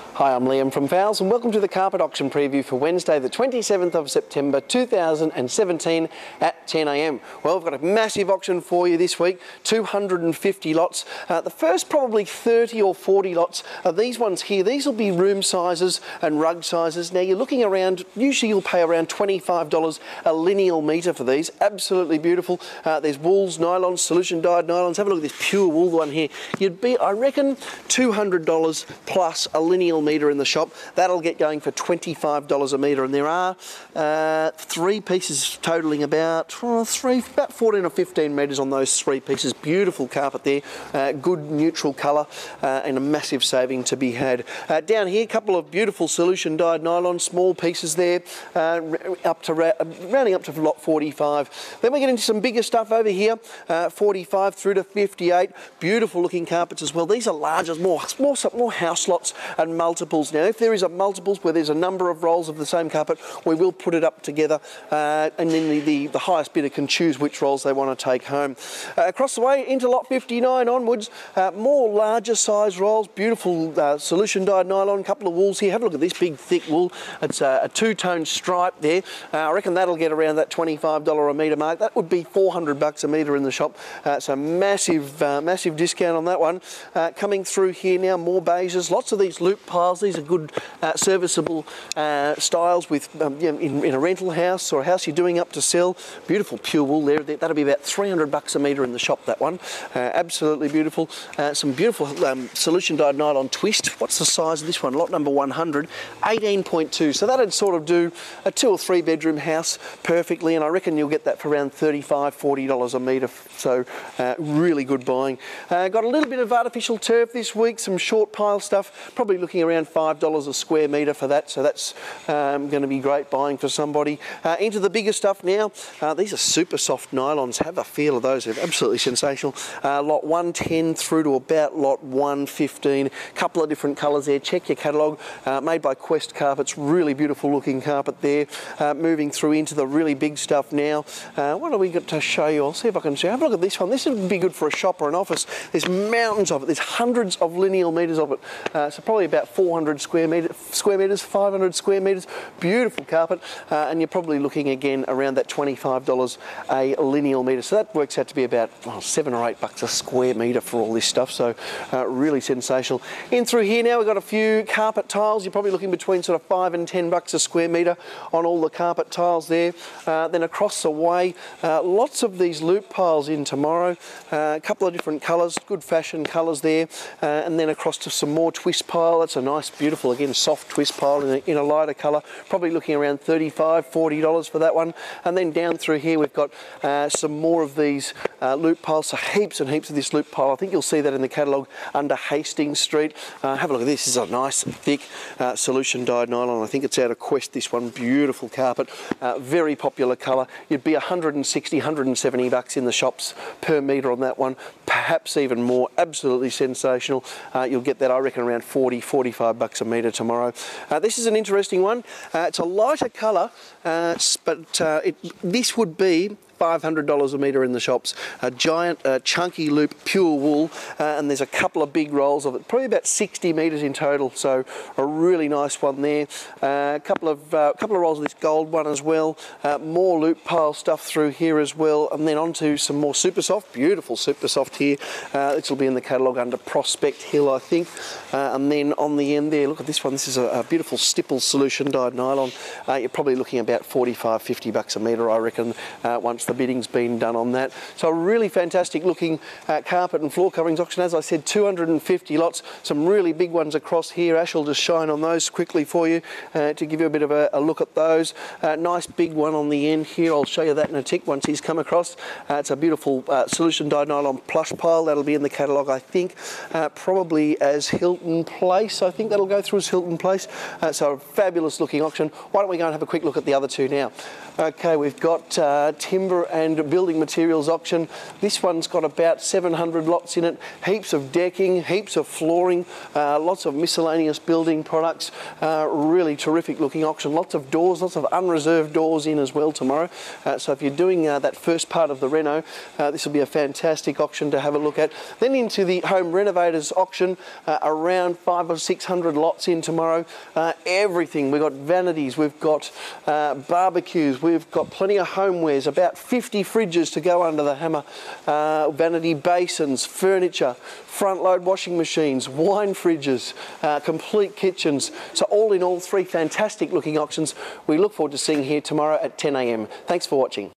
Hi, I'm Liam from Fowles and welcome to the carpet auction preview for Wednesday the 27th of September 2017 at 10 a.m. Well, we've got a massive auction for you this week, 250 lots. The first probably 30 or 40 lots are these ones here. These will be room sizes and rug sizes. Now you're looking around, usually you'll pay around $25 a lineal metre for these. Absolutely beautiful. There's wools, nylons, solution dyed nylons. Have a look at this pure wool one here. You'd be, I reckon, $200 plus a lineal metre in the shop. That'll get going for $25 a metre, and there are three pieces totalling about 14 or 15 metres on those three pieces. Beautiful carpet there, good neutral colour, and a massive saving to be had. Down here, a couple of beautiful solution dyed nylon, small pieces there, rounding up to lot 45. Then we get into some bigger stuff over here, 45 through to 58. Beautiful looking carpets as well. These are larger, more house lots and multiples. Now, if there is a multiples where there's a number of rolls of the same carpet, we will put it up together, and then the highest bidder can choose which rolls they want to take home. Across the way into lot 59 onwards, more larger size rolls, beautiful solution dyed nylon, couple of wools here. Have a look at this big thick wool. It's a two-tone stripe there. I reckon that'll get around that $25 a metre mark. That would be $400 a metre in the shop. So massive discount on that one. Coming through here now, more beiges, lots of these loop piles. These are good serviceable styles with in a rental house or a house you're doing up to sell. Beautiful pure wool there. That'll be about $300 a metre in the shop, that one. Absolutely beautiful. Some beautiful solution dyed nylon twist. What's the size of this one? Lot number 100, 18.2. So that'd sort of do a 2 or 3 bedroom house perfectly, and I reckon you'll get that for around $35, $40 a metre. So really good buying. Got a little bit of artificial turf this week, some short pile stuff, probably looking around $5 a square metre for that, so that's going to be great buying for somebody. Into the bigger stuff now. These are super soft nylons. Have a feel of those. They're absolutely sensational. Lot 110 through to about lot 115. Couple of different colours there. Check your catalogue. Made by Quest Carpets. Really beautiful looking carpet there. Moving through into the really big stuff now. What have we got to show you? I'll see if I can show you. Have a look at this one. This would be good for a shop or an office. There's mountains of it. There's hundreds of lineal metres of it. So probably about 400 square metres, 500 square metres. Beautiful carpet, and you're probably looking again around that $25 a lineal metre. So that works out to be about $7 or $8 a square metre for all this stuff. So really sensational. In through here now, we've got a few carpet tiles. You're probably looking between sort of $5 and $10 a square metre on all the carpet tiles there. Then across the way, lots of these loop piles in tomorrow. A couple of different colours, good fashion colours there, and then across to some more twist pile. That's a nice, beautiful, again, soft twist pile in a lighter colour. Probably looking around $35, $40 for that one. And then down through here, we've got some more of these loop piles. So heaps and heaps of this loop pile. I think you'll see that in the catalogue under Hastings Street. Have a look at this. This is a nice, thick solution dyed nylon. I think it's out of Quest, this one. Beautiful carpet. Very popular colour. You'd be $160, $170 in the shops per metre on that one. Perhaps even more. Absolutely sensational. You'll get that, I reckon, around $40, $45 a metre tomorrow. This is an interesting one. It's a lighter colour, but this would be $500 a metre in the shops. A giant chunky loop pure wool, and there's a couple of big rolls of it, probably about 60 metres in total, so a really nice one there. A couple of rolls of this gold one as well. More loop pile stuff through here as well, and then onto some more super soft, beautiful super soft here. This will be in the catalogue under Prospect Hill, I think. And then on the end there, look at this one. This is a beautiful stipple solution dyed nylon. You're probably looking about $45, $50 a metre, I reckon, once the bidding's been done on that. So a really fantastic looking carpet and floor coverings auction. As I said, 250 lots, some really big ones across here. Ash will just shine on those quickly for you to give you a bit of a look at those. Nice big one on the end here. I'll show you that in a tick once he's come across. It's a beautiful solution dyed nylon plush pile. That'll be in the catalogue, I think, probably as Hilton Place. I think that'll go through as Hilton Place. So a fabulous looking auction. Why don't we go and have a quick look at the other two now? Okay, we've got timber timber and building materials auction. This one's got about 700 lots in it, heaps of decking, heaps of flooring, lots of miscellaneous building products. Really terrific looking auction. Lots of doors, lots of unreserved doors in as well tomorrow. So if you're doing that first part of the reno, this will be a fantastic auction to have a look at. Then into the home renovators auction, around 500 or 600 lots in tomorrow. Everything. We've got vanities, we've got barbecues, we've got plenty of homewares, about 50 fridges to go under the hammer, vanity basins, furniture, front load washing machines, wine fridges, complete kitchens. So all in all, 3 fantastic looking auctions we look forward to seeing here tomorrow at 10 a.m. Thanks for watching.